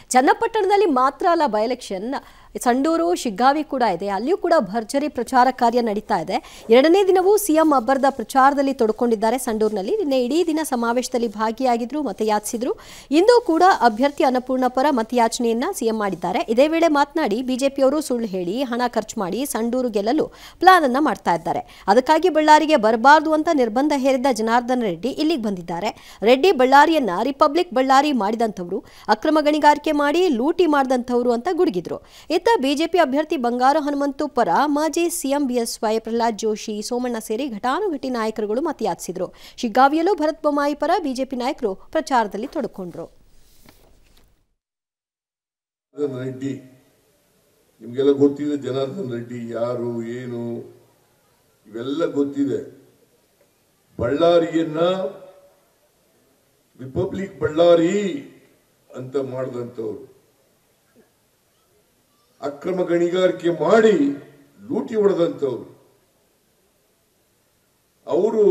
ಚನ್ನಪಟ್ಟಣದಲ್ಲಿ ಮಾತ್ರ ಅಲ್ಲ ಬೈ ಎಲೆಕ್ಷನ್, ಸಂಡೂರು ಶಿಗ್ಗಾವಿ ಕೂಡ ಇದೆ, ಅಲ್ಲಿಯೂ ಕೂಡ ಭರ್ಜರಿ ಪ್ರಚಾರ ಕಾರ್ಯ ನಡೀತಾ ಇದೆ. ಎರಡನೇ ದಿನವೂ ಸಿಎಂ ಅಬ್ಬರದ ಪ್ರಚಾರದಲ್ಲಿ ತೊಡಕೊಂಡಿದ್ದಾರೆ. ಸಂಡೂರಿನಲ್ಲಿ ನಿನ್ನೆ ಇಡೀ ದಿನ ಸಮಾವೇಶದಲ್ಲಿ ಭಾಗಿಯಾಗಿದ್ರು, ಮತಯಾಚಿಸಿದ್ರು. ಇಂದು ಕೂಡ ಅಭ್ಯರ್ಥಿ ಅನ್ನಪೂರ್ಣ ಪರ ಮತಯಾಚನೆಯನ್ನ ಸಿಎಂ ಮಾಡಿದ್ದಾರೆ. ಇದೇ ವೇಳೆ ಮಾತನಾಡಿ ಬಿಜೆಪಿಯವರು ಸುಳ್ಳು ಹೇಳಿ ಹಣ ಖರ್ಚು ಮಾಡಿ ಸಂಡೂರು ಗೆಲ್ಲಲು ಪ್ಲಾನ್ ಅನ್ನ ಮಾಡ್ತಾ ಇದ್ದಾರೆ. ಅದಕ್ಕಾಗಿ ಬಳ್ಳಾರಿಗೆ ಬರಬಾರದು ಅಂತ ನಿರ್ಬಂಧ ಹೇರಿದ್ದ ಜನಾರ್ದನ ರೆಡ್ಡಿ ಇಲ್ಲಿಗೆ ಬಂದಿದ್ದಾರೆ. ರೆಡ್ಡಿ ಬಳ್ಳಾರಿಯನ್ನ ರಿಪಬ್ಲಿಕ್ ಬಳ್ಳಾರಿ ಮಾಡಿದಂಥವ್ರು, ಅಕ್ರಮ ಗಣಿಗಾರಿಕೆ ಮಾಡಿ ಲೂಟಿ ಮಾಡಿದಂಥವ್ರು ಅಂತ ಗುಡುಗಿದ್ರು. ಇತ್ತ ಬಿಜೆಪಿ ಅಭ್ಯರ್ಥಿ ಬಂಗಾರು ಹನುಮಂತು ಪರ ಮಾಜಿ ಸಿಎಂ ಬಿಎಸ್ವೈ, ಪ್ರಹ್ಲಾದ್ ಜೋಶಿ, ಸೋಮಣ್ಣ ಸೇರಿ ಘಟಾನುಘಟಿ ನಾಯಕರುಗಳು ಮತಯಾಚಿಸಿದ್ರು. ಶಿಗ್ಗಾವಿಯಲ್ಲೂ ಭರತ್ ಬೊಮ್ಮಾಯಿ ಪರ ಬಿಜೆಪಿ ನಾಯಕರು ಪ್ರಚಾರದಲ್ಲಿ ತೊಡಕೊಂಡ್ರು. ರೆಡ್ಡಿ ನಿಮಗೆಲ್ಲ ಗೊತ್ತಿದೆ, ಜನಾರ್ದನ್ ರೆಡ್ಡಿ ಯಾರು ಏನು ಇವೆಲ್ಲ ಗೊತ್ತಿದೆ. ಬಳ್ಳಾರಿಯನ್ನ ರಿಪಬ್ಲಿಕ್ ಬಳ್ಳಾರಿ ಅಂತ ಮಾಡಿದಂಥವ್ರು, ಅಕ್ರಮ ಗಣಿಗಾರಿಕೆ ಮಾಡಿ ಲೂಟಿ ಹೊಡೆದಂಥವ್ರು, ಅವರು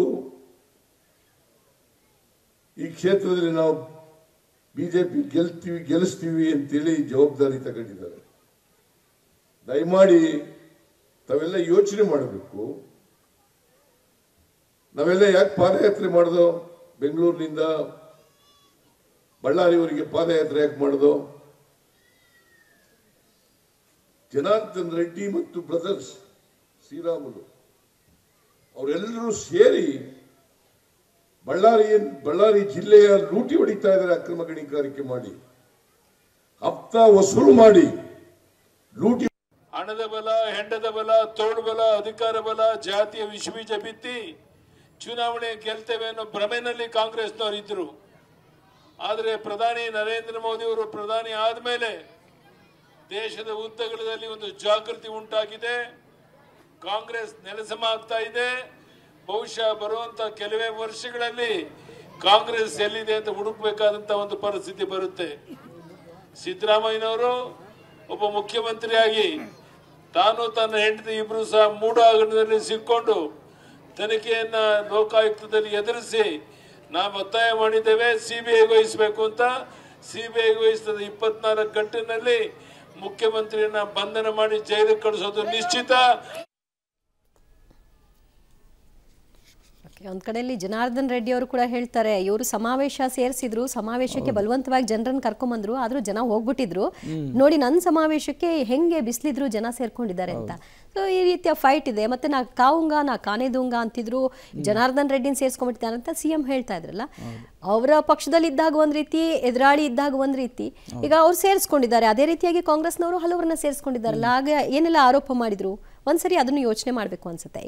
ಈ ಕ್ಷೇತ್ರದಲ್ಲಿ ನಾವು ಬಿಜೆಪಿ ಗೆಲ್ಲಿಸ್ತೀವಿ ಅಂತೇಳಿ ಜವಾಬ್ದಾರಿ ತಗೊಂಡಿದ್ದಾರೆ. ದಯಮಾಡಿ ತಾವೆಲ್ಲ ಯೋಚನೆ ಮಾಡಬೇಕು. ನಾವೆಲ್ಲ ಯಾಕೆ ಪಾದಯಾತ್ರೆ ಮಾಡಿದೋ? ಬೆಂಗಳೂರಿನಿಂದ ಬಳ್ಳಾರಿವರೆಗೆ ಪಾದಯಾತ್ರೆ ಯಾಕೆ ಮಾಡಿದೋ? ಜನಾರ್ದನ್ ರೆಡ್ಡಿ ಮತ್ತು ಬ್ರದರ್ಸ್ ಶ್ರೀರಾಮುಲು ಅವರೆಲ್ಲರೂ ಸೇರಿ ಬಳ್ಳಾರಿ ಜಿಲ್ಲೆಯ ಲೂಟಿ ಹೊಡಿತಾ ಇದ್ದಾರೆ. ಅಕ್ರಮ ಗಣಿಗಾರಿಕೆ ಮಾಡಿ ಹಪ್ತಾ ವಸೂಲು ಮಾಡಿ ಲೂಟಿ, ಹಣದ ಬಲ, ಹೆಂಡದ ಬಲ, ತೋಳು ಬಲ, ಅಧಿಕಾರ ಬಲ, ಜಾತಿಯ ವಿಷಬೀಜ ಬಿತ್ತಿ ಚುನಾವಣೆ ಗೆಲ್ತೇವೆ ಅನ್ನೋ ಭ್ರಮೆನಲ್ಲಿ ಕಾಂಗ್ರೆಸ್ನವರು ಇದ್ರು. ಆದರೆ ಪ್ರಧಾನಿ ನರೇಂದ್ರ ಮೋದಿ ಅವರು ಪ್ರಧಾನಿ ಆದ್ಮೇಲೆ ದೇಶದ ಉದ್ದಗಲದಲ್ಲಿ ಒಂದು ಜಾಗೃತಿ ಉಂಟಾಗಿದೆ. ಕಾಂಗ್ರೆಸ್ ನೆಲಸಮ ಆಗ್ತಾ ಇದೆ. ಬಹುಶಃ ಬರುವಂತ ಕೆಲವೇ ವರ್ಷಗಳಲ್ಲಿ ಕಾಂಗ್ರೆಸ್ ಎಲ್ಲಿದೆ ಅಂತ ಹುಡುಕಬೇಕಾದಂತ ಒಂದು ಪರಿಸ್ಥಿತಿ ಬರುತ್ತೆ. ಸಿದ್ದರಾಮಯ್ಯನವರು ಒಬ್ಬ ಮುಖ್ಯಮಂತ್ರಿಯಾಗಿ ತಾನು ತನ್ನ ಹೆಂಡತಿ ಇಬ್ರು ಸಹ ಮೂಢ ಹಗರಣದಲ್ಲಿ ಸಿಕ್ಕೊಂಡು ತನಿಖೆಯನ್ನ ಲೋಕಾಯುಕ್ತದಲ್ಲಿ ಎದುರಿಸಿ ನಾವು ಒತ್ತಾಯ ಮಾಡಿದ್ದೇವೆ ಸಿಬಿಐಗೆ ವಹಿಸಬೇಕು ಅಂತ. ಸಿಬಿಐಗೆ ವಹಿಸಿದ 24 ಗಂಟೆನಲ್ಲಿ ಮುಖ್ಯಮಂತ್ರಿಯನ್ನ ಬಂಧನ ಮಾಡಿ ಜೈಲಿಗೆ ಕಳಿಸೋದು ನಿಶ್ಚಿತ. ಒಂದ್ ಕಡೆಯಲ್ಲಿ ಜನಾರ್ದನ್ ರೆಡ್ಡಿ ಅವರು ಕೂಡ ಹೇಳ್ತಾರೆ, ಇವರು ಸಮಾವೇಶ ಸೇರಿಸಿದ್ರು, ಸಮಾವೇಶಕ್ಕೆ ಬಲವಂತವಾಗಿ ಜನರನ್ನು ಕರ್ಕೊಂಡ್ಬಂದ್ರು, ಆದ್ರೂ ಜನ ಹೋಗ್ಬಿಟ್ಟಿದ್ರು, ನೋಡಿ ನನ್ನ ಸಮಾವೇಶಕ್ಕೆ ಹೆಂಗೆ ಬಿಸ್ಲಿದ್ರು ಜನ ಸೇರ್ಕೊಂಡಿದ್ದಾರೆ ಅಂತ. ಸೊ ಈ ರೀತಿಯ ಫೈಟ್ ಇದೆ. ಮತ್ತೆ ನಾ ಕಾವುಂಗ ನಾ ಕಾನೆದುಂಗ ಅಂತಿದ್ರು, ಜನಾರ್ದನ್ ರೆಡ್ಡಿನ ಸೇರ್ಸ್ಕೊಂಡ್ಬಿಟ್ಟಿದ್ದಾರೆ ಅಂತ ಸಿಎಂ ಹೇಳ್ತಾ ಇದ್ರಲ್ಲ. ಅವರ ಪಕ್ಷದಲ್ಲಿ ಇದ್ದಾಗ ಒಂದ್ ರೀತಿ, ಎದುರಾಳಿ ಇದ್ದಾಗ ಒಂದ್ ರೀತಿ, ಈಗ ಅವ್ರು ಸೇರಿಸ್ಕೊಂಡಿದ್ದಾರೆ. ಅದೇ ರೀತಿಯಾಗಿ ಕಾಂಗ್ರೆಸ್ನವರು ಹಲವರನ್ನ ಸೇರಿಸ್ಕೊಂಡಿದ್ದಾರಲ್ಲ. ಆಗ ಏನೆಲ್ಲ ಆರೋಪ ಮಾಡಿದ್ರು, ಒಂದ್ಸರಿ ಅದನ್ನು ಯೋಚನೆ ಮಾಡ್ಬೇಕು ಅನ್ಸುತ್ತೆ.